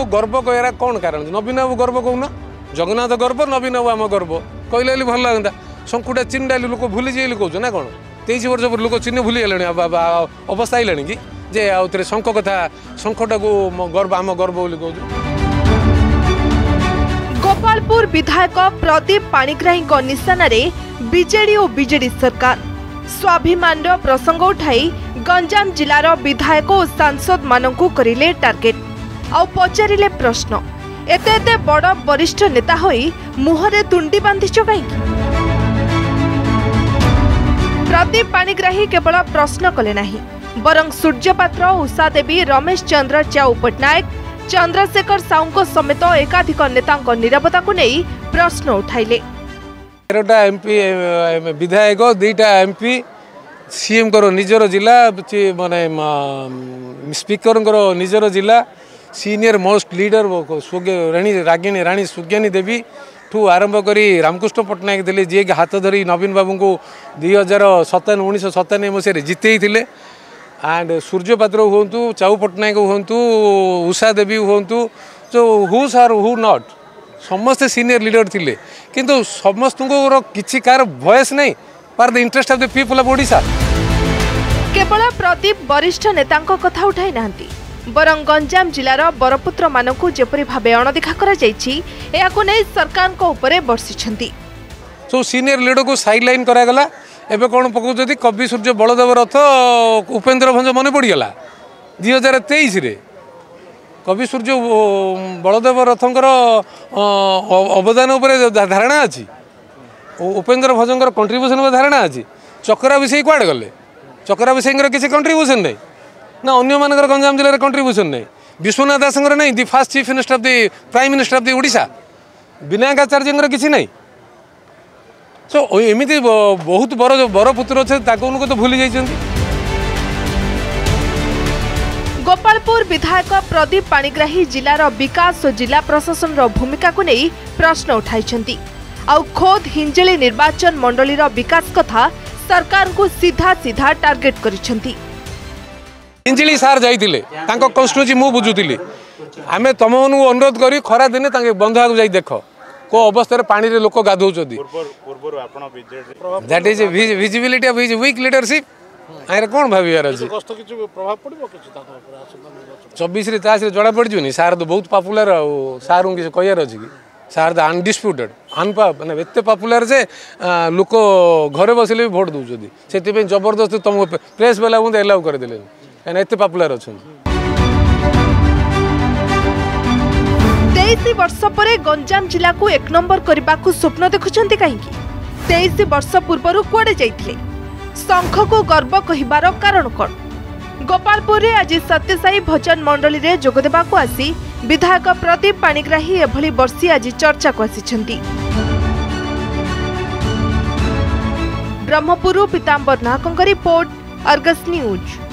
गर्व कह कौन कारण नवीन बाबू गर्व कहून जगन्नाथ गर्व नवीन बाबू आम गर्व कहले भल लगता शंकुटा चिन्ह लोक भूली जाइए कौन ना कौन 23 वर्ष पर लोक चिन्ह भूली गले अवस्था आइलानी कि जे आउे शंख कथा शंखटा को गर्व आम गर्व बोली कहूँ। गोपालपुर विधायक प्रदीप पाणिग्राही निशान बीजेडी और बीजेडी सरकार स्वाभिमान प्रसंग उठाई गंजाम जिलार विधायक और सांसद मानकु करिले टार्गेट आउ पचारिले प्रश्न एते एते बड़ वरिष्ठ नेता होई मुहरे तुंडी बांधिच कहीं। प्रदीप पाणिग्राही केवल प्रश्न कले नहीं बरं सूर्यपात्र उषा देवी रमेश चंद्र च्याऊ पट्टनायक चंद्रशेखर साहू समेत एकाधिक नेता निरापत्ता को नहीं प्रश्न उठाइले। 13टा एमपी विधायक 2टा एमपी सीएम को निजर जिला माने स्पीकर निजर जिला सीनियर मोस्ट लीडर रागिणी राणी सुज्ञानी देवी ठू आरंभ करी रामकृष्ण पट्टनायक थे जी हाथ धरी नवीन बाबू को 1997 मसीह जिते एंड सूर्यपात्र हूँ चाऊ पट्टनायक हूँ उषा देवी हूँ जो हुज आर हु नॉट समस्ते सीनियर लीडर थिले किंतु समस्त किसी कार वॉइस नहीं for the interest of the people of Odisha. केवल प्रदीप वरिष्ठ नेता कथा उठाई नांती बरं गंजाम जिलार बरपुत्र मानकु जेपरि भाबे अणदेखा करा जायछि एहाकु नै सरकार को ऊपर बर्षिछंती। सो सीनियर लीडर को साइडलाइन करा गला एबे कोन पकौछथि कवि सूर्य बलदेव रथ उपेन्द्र भंज मन पड़गला 2023 रे कवि सूर्य बलदेव रथंकर अवदान उपर धारणा अच्छी उपेन्द्र भंजर कंट्रीब्यूशन धारणा अच्छी चक्रा विषय कुआड़े गले चक्रा विषय किसी कंट्रीब्यूशन नहीं ना अन्य मानकर गंजाम जिले में कंट्रीब्यूशन नहीं विश्वनाथ दासंगर नहीं the first chief minister of the prime minister of the Odisha Vinayak Acharya किसी नहीं। सो एमती बहुत बर पुत्र अच्छे तो भूली जाइछन्ति। गोपालपुर विधायक प्रदीप पाणिग्राही जिलार विकास और जिला प्रशासन भूमिका को नहीं प्रश्न उठाई आउ खोद हिंजेली निर्वाचन मंडलीर विकास कथा सरकार को सीधा सीधा टार्गेट करिसेंति। हिंजिली सार जाइतिले तांको कन्स्टिट्यूएंसी मु बुझुतिली आमे तम मानू अनुरोध करी खरा दिने तांके बंधा को जाई देखो को अवस्था रे पानी रे लोक गाधौचोदी that is visibility of his weak leadership आरे कोन भाबियार अछि कष्ट किछु प्रभाव पड़बो किछु ताको ऊपर 24 रे तास रे जड़ा पड़जुनी सार तो बहुत पॉपुलर सार किछ कहियार अछि कि सार द अनडिस्प्यूटेड अनपा माने एते पॉपुलर जे लोक घरे बसिले भी वोट दउचोदी सेति पे जबरदस्ती तुम प्रेस वाला मुंदे अलाउ कर देले एने एते पॉपुलर अछन। 23 वर्ष पर गंजाम जिला को 1 नंबर करने को स्वप्न देखुंट कहीं 23 वर्ष पूर्व कुआडे जाइथिले शंख को गर्व कहिबार कारण कौन। गोपालपुर रे आज सत्यसाई भजन मंडली रे जोगदेबा को आसी विधायक प्रदीप पाणिग्राही एभली वर्षी आज चर्चा को आसिछंती। ब्रह्मपुर पीतांबर नाहकଙ୍କ रिपोर्ट अर्गस न्यूज।